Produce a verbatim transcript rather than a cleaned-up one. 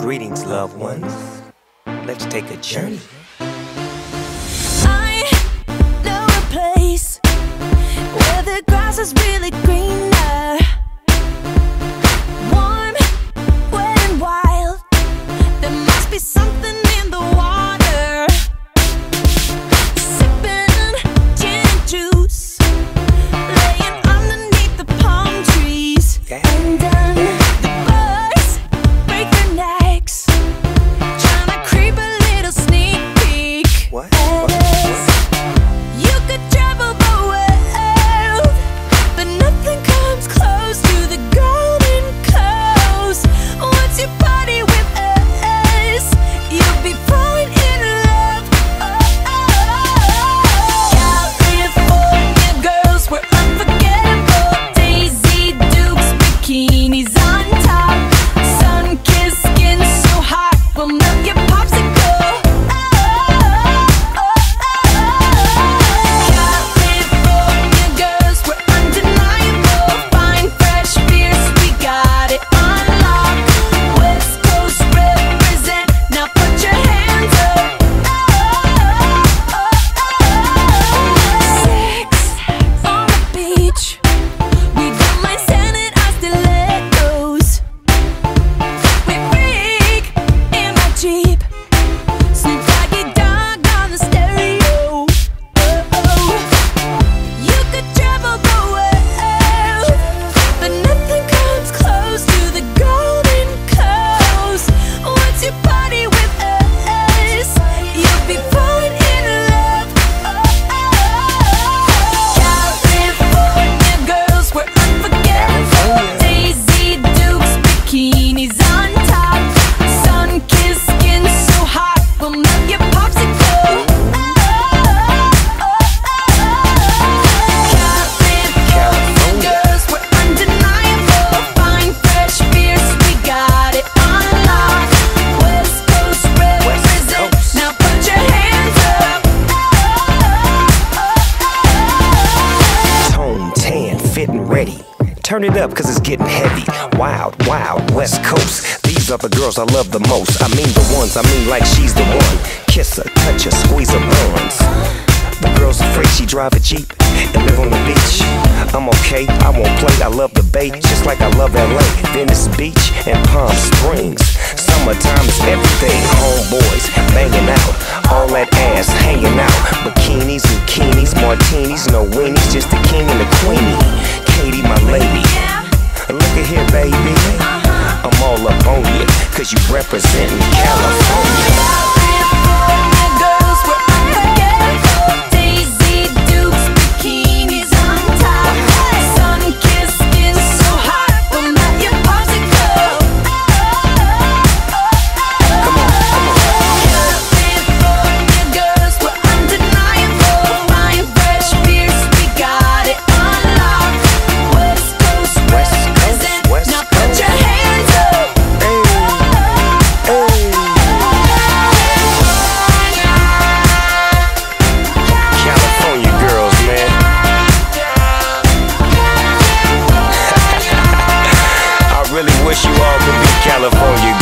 Greetings, loved ones. Let's take a journey. I know a place where the grass is really greener, warm, wet and wild. There must be something in the water. Sipping gin and juice, laying underneath the palm trees. Yeah. And then the birds break their necks, trying to creep a little sneak peek. What? And it's, you could travel the world, but nothing comes close to the Golden Coast. Once you party with us, you'll be falling in love. Oh, oh, oh. California girls, we're unforgettable. Daisy Dukes, bikinis on top, sun-kissed skin so hot, we'll melt your popsicle. Oh, oh, oh, oh. California girls, we're undeniable. Fine, fresh beers, we got it on lock. West Coast represent, now put your hands up. Oh, oh, oh. Sex on the beach, we don't mind sending our stilettos. We freak in my Jeep, Snoop Doggy Dogg on the stereo. Oh, oh. You could travel the world, but nothing comes close to the Golden Coast. Once you party with us, you'll be falling in love. Oh, oh, oh. California girls, we're unforgettable. Daisy Dukes, bikinis on top, sun-kissed skin so hot, we'll melt your popsicle. Oh, oh, oh. California girls, we're undeniable. Fine, fresh beers, we got it on lock. West Coast represent, Coast. now put your hands up. Tone, tan, fit and ready. Turn it up, cause it's getting heavy. Wild, wild, West Coast. These are the girls I love the most. I mean the ones, I mean like she's the one. Kiss her, touch her, squeeze her buns. The girl's afraid she drive a Jeep and live on the beach. I'm okay, I won't play, I love the bay, just like I love L A, Venice Beach, and Palm Springs. Summertime is everything, homeboys banging out, all that ass hanging out. Bikinis, bikinis, martinis, no weenies, just the king and the queenie. Katie, my lady, look at here, baby. I'm all up on you, cause you representing California. California girls, we're unforgettable. Daisy Dukes, bikinis on top, sun-kissed skin so hot, we'll melt your popsicle. Come on, come on. California girls, we're undeniable. Fine, fresh beers, we got it on lock. West Coast West Coast, represent, West now put your hands up. Hey, hey. California girls, man. I really wish you all could be California